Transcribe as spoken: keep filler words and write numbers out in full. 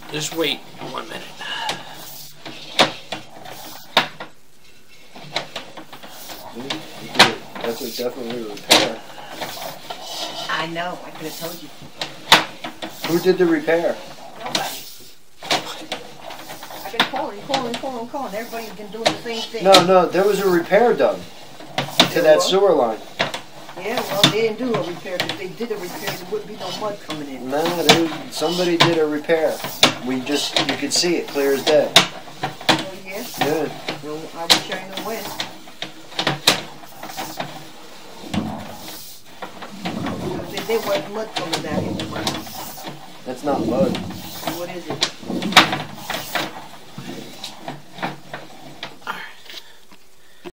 Just wait one minute. That's a definitely a repair. I know. I could have told you. Who did the repair? Nobody. I've been calling, calling, calling, calling. Everybody's been doing the same thing. No, no, there was a repair done to There that was? sewer line. Yeah, well, they didn't do a repair. If they did a repair, there wouldn't be no mud coming in. No, they, somebody did a repair. We just, you could see it clear as day. Oh, yeah? Yeah. Well, I wish I knew when. There, there was mud coming down into my house. That's not mud. What is it?